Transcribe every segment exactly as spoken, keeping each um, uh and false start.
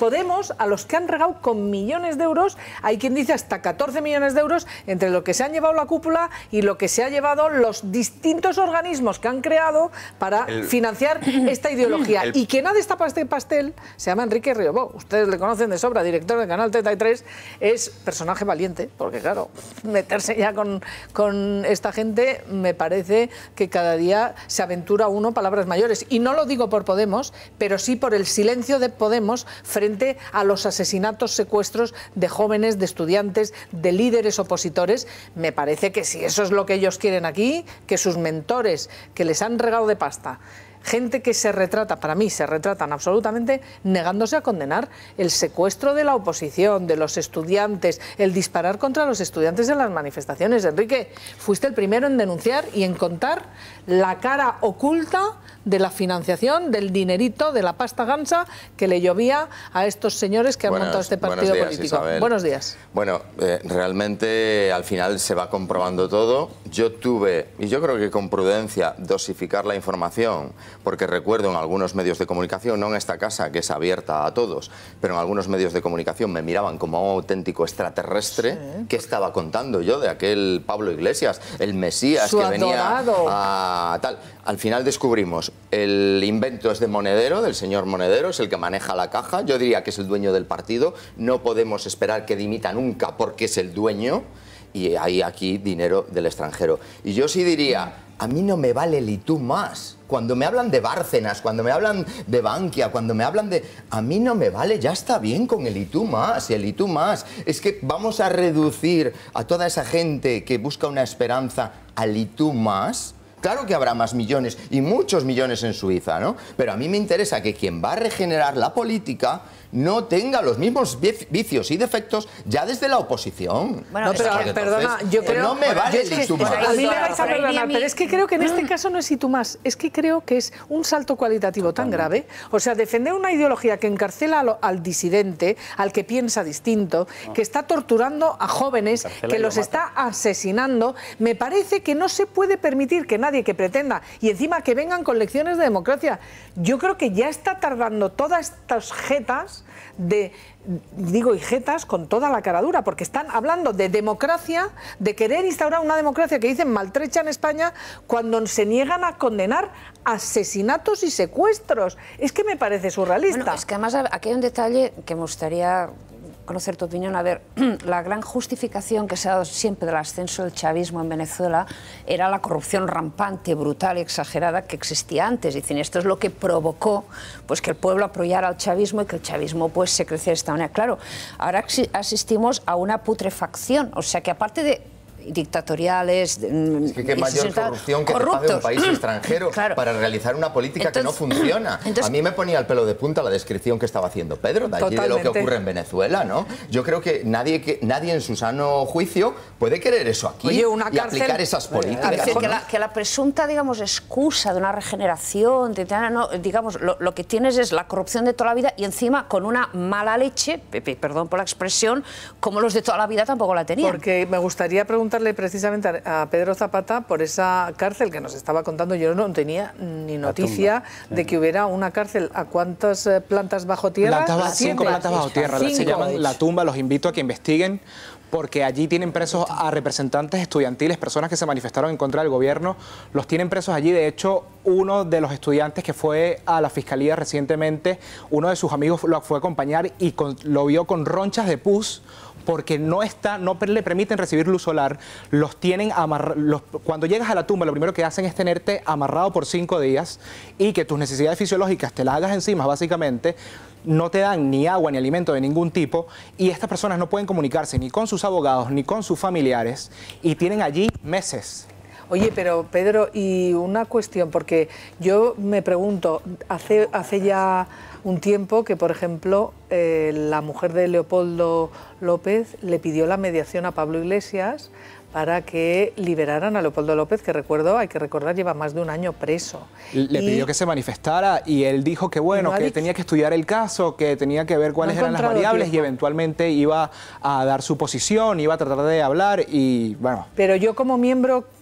Podemos, a los que han regado con millones de euros, hay quien dice hasta catorce millones de euros, entre lo que se han llevado la cúpula y lo que se ha llevado los distintos organismos que han creado para el, financiar esta ideología. El, y quien ha destapado este pastel se llama Enrique Riobó. Ustedes le conocen de sobra, director del canal treinta y tres, es personaje valiente, porque claro, meterse ya con, con esta gente me parece que cada día se aventura uno palabras mayores. Y no lo digo por Podemos, pero sí por el silencio de Podemos frente a los asesinatos, secuestros de jóvenes, de estudiantes, de líderes opositores. Me parece que si eso es lo que ellos quieren aquí, que sus mentores, que les han regado de pasta, gente que se retrata, para mí se retratan absolutamente negándose a condenar el secuestro de la oposición, de los estudiantes, el disparar contra los estudiantes en las manifestaciones. Enrique, fuiste el primero en denunciar y en contar la cara oculta de la financiación, del dinerito, de la pasta gansa que le llovía a estos señores que han buenos, montado este partido buenos días, político. Isabel. Buenos días. Bueno, eh, realmente al final se va comprobando todo. Yo tuve, y yo creo que con prudencia, dosificar la información, porque recuerdo en algunos medios de comunicación, no en esta casa que es abierta a todos, pero en algunos medios de comunicación me miraban como un auténtico extraterrestre. Sí. ¿Qué estaba contando yo de aquel Pablo Iglesias, el Mesías Su que adorado. venía a tal? Al final descubrimos, el invento es de Monedero, del señor Monedero, es el que maneja la caja. Yo diría que es el dueño del partido. No podemos esperar que dimita nunca porque es el dueño. Y hay aquí dinero del extranjero. Y yo sí diría, a mí no me vale el y tú más. Cuando me hablan de Bárcenas, cuando me hablan de Bankia, cuando me hablan de... A mí no me vale, ya está bien con el y tú más, el y tú más. Es que vamos a reducir a toda esa gente que busca una esperanza al y tú más. Claro que habrá más millones y muchos millones en Suiza, ¿no? Pero a mí me interesa que quien va a regenerar la política no tenga los mismos vicios y defectos ya desde la oposición. Bueno, no, pero o sea, perdona, entonces, yo creo... No me vale es que, el y tú más. A mí me vais a perdonar, pero es que creo que en este caso no es y tú más. Es que creo que es un salto cualitativo tan grave. O sea, defender una ideología que encarcela al, al disidente, al que piensa distinto, que está torturando a jóvenes, que los está asesinando, me parece que no se puede permitir que nadie que pretenda, y encima que vengan con lecciones de democracia. Yo creo que ya está tardando todas estas jetas de, digo, y jetas con toda la cara dura, porque están hablando de democracia, de querer instaurar una democracia que dicen maltrecha en España, cuando se niegan a condenar asesinatos y secuestros. Es que me parece surrealista. Bueno, es que además aquí hay un detalle que me gustaría conocer tu opinión. A ver, la gran justificación que se ha dado siempre del ascenso del chavismo en Venezuela era la corrupción rampante, brutal y exagerada que existía antes. Dicen, esto es lo que provocó pues, que el pueblo apoyara al chavismo y que el chavismo pues, se creciera de esta manera. Claro, ahora asistimos a una putrefacción, o sea que aparte de dictatoriales... Es que qué mayor corrupción que corruptos. Te pague un país extranjero claro. para realizar una política entonces, que no funciona. Entonces, a mí me ponía el pelo de punta la descripción que estaba haciendo Pedro de allí de lo que ocurre en Venezuela, ¿no? Yo creo que nadie, que nadie en su sano juicio puede querer eso aquí. Oye, una y cárcel, aplicar esas políticas. Es decir, ¿no? que, la, que la presunta, digamos, excusa de una regeneración, de, no, digamos, lo, lo que tienes es la corrupción de toda la vida y encima con una mala leche, Pepe, perdón por la expresión, como los de toda la vida tampoco la tenían. Porque me gustaría preguntarle precisamente a Pedro Zapata por esa cárcel que nos estaba contando. Yo no tenía ni noticia de que hubiera una cárcel. ¿A cuántas plantas bajo tierra? Plantas, cinco plantas bajo tierra. Cinco. Se llaman La Tumba. Los invito a que investiguen porque allí tienen presos a representantes estudiantiles, personas que se manifestaron en contra del gobierno. Los tienen presos allí. De hecho, uno de los estudiantes que fue a la fiscalía recientemente, uno de sus amigos lo fue a acompañar y con, lo vio con ronchas de pus porque no, está, no le permiten recibir luz solar, los tienen amarrados. Cuando llegas a la tumba, lo primero que hacen es tenerte amarrado por cinco días y que tus necesidades fisiológicas te las hagas encima, básicamente. No te dan ni agua ni alimento de ningún tipo y estas personas no pueden comunicarse ni con sus abogados ni con sus familiares y tienen allí meses. Oye, pero Pedro, y una cuestión, porque yo me pregunto, hace, hace ya un tiempo que, por ejemplo, eh, la mujer de Leopoldo López le pidió la mediación a Pablo Iglesias para que liberaran a Leopoldo López, que recuerdo, hay que recordar, lleva más de un año preso. Le y... pidió que se manifestara y él dijo que bueno, no que dicho... tenía que estudiar el caso, que tenía que ver cuáles no eran las variables tiempo. y eventualmente iba a dar su posición, iba a tratar de hablar y bueno. Pero yo como miembro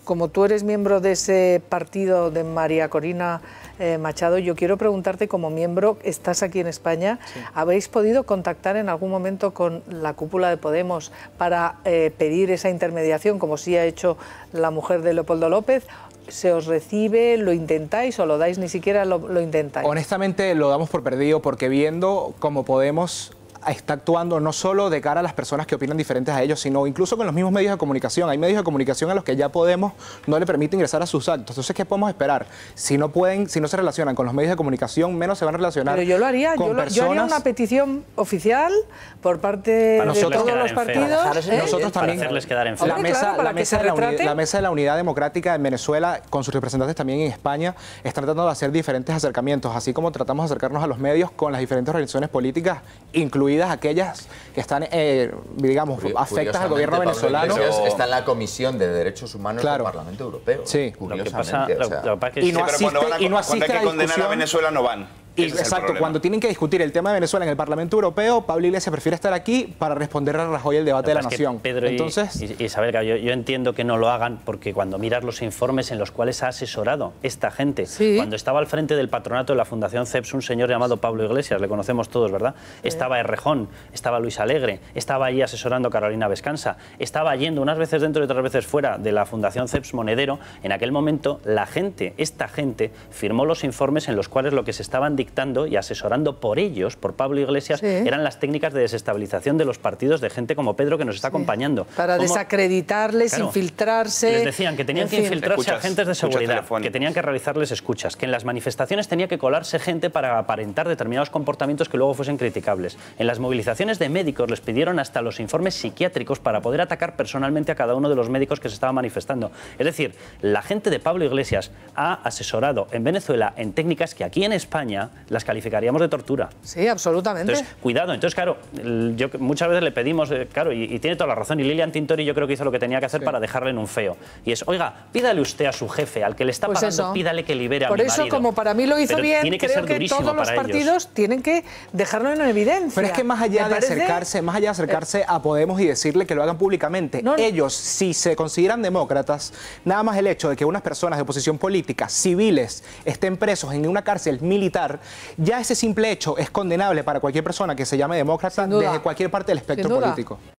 como tú eres miembro de ese partido de María Corina eh, Machado, yo quiero preguntarte, como miembro, estás aquí en España, sí. ¿habéis podido contactar en algún momento con la cúpula de Podemos para eh, pedir esa intermediación, como sí ha hecho la mujer de Leopoldo López? ¿Se os recibe, lo intentáis o lo dais, ni siquiera lo, lo intentáis? Honestamente lo damos por perdido, porque viendo cómo Podemos está actuando no solo de cara a las personas que opinan diferentes a ellos, sino incluso con los mismos medios de comunicación. Hay medios de comunicación a los que ya Podemos no le permite ingresar a sus actos. Entonces, ¿qué podemos esperar? Si no pueden, si no se relacionan con los medios de comunicación, menos se van a relacionar. Pero yo lo haría, con yo, lo, personas... yo haría una petición oficial por parte de todos los partidos. ¿eh? Nosotros también. Para hacerles quedar en feo. La mesa, la, mesa de la, uni, la mesa de la Unidad Democrática en Venezuela, con sus representantes también en España, están tratando de hacer diferentes acercamientos, así como tratamos de acercarnos a los medios con las diferentes organizaciones políticas, incluidas aquellas que están, eh, digamos, afectas al gobierno venezolano. Está en la Comisión de Derechos Humanos claro. del Parlamento Europeo. Sí. Curiosamente. Lo que pasa, o sea, y no asiste, cuando, van a, y no asiste cuando hay que condenar a Venezuela no van. Y, exacto, cuando tienen que discutir el tema de Venezuela en el Parlamento Europeo, Pablo Iglesias prefiere estar aquí para responder a Rajoy el debate de la nación. Pedro Entonces, y, y Isabel, yo, yo entiendo que no lo hagan porque cuando miras los informes en los cuales ha asesorado esta gente, sí. cuando estaba al frente del patronato de la Fundación C E P S un señor llamado Pablo Iglesias, le conocemos todos, ¿verdad? Sí. Estaba Errejón, estaba Luis Alegre, estaba ahí asesorando a Carolina Vescansa, estaba yendo unas veces dentro y otras veces fuera de la Fundación C E P S Monedero. En aquel momento, la gente, esta gente, firmó los informes en los cuales lo que se estaban dictando y asesorando por ellos, por Pablo Iglesias, sí. eran las técnicas de desestabilización de los partidos de gente como Pedro que nos está sí. acompañando. Para ¿Cómo? desacreditarles, claro, infiltrarse... Les decían que tenían en que fin. infiltrarse escuchas, agentes de seguridad, que tenían que realizarles escuchas, que en las manifestaciones tenía que colarse gente para aparentar determinados comportamientos que luego fuesen criticables. En las movilizaciones de médicos les pidieron hasta los informes psiquiátricos para poder atacar personalmente a cada uno de los médicos que se estaban manifestando. Es decir, la gente de Pablo Iglesias ha asesorado en Venezuela en técnicas que aquí en España las calificaríamos de tortura. Sí, absolutamente. Entonces, cuidado. Entonces, claro, yo muchas veces le pedimos, claro, y, y tiene toda la razón, y Lilian Tintori yo creo que hizo lo que tenía que hacer sí. para dejarle en un feo. Y es, oiga, pídale usted a su jefe, al que le está pues pagando, eso. pídale que libere Por a mi eso, marido. como para mí lo hizo Pero bien, tiene que creo ser que todos los partidos ellos. tienen que dejarlo en evidencia. Pero es que más allá de parece... acercarse, más allá de acercarse eh... a Podemos y decirle que lo hagan públicamente, no, no. ellos, si se consideran demócratas, nada más el hecho de que unas personas de oposición política, civiles, estén presos en una cárcel militar, ya ese simple hecho es condenable para cualquier persona que se llame demócrata desde cualquier parte del espectro político.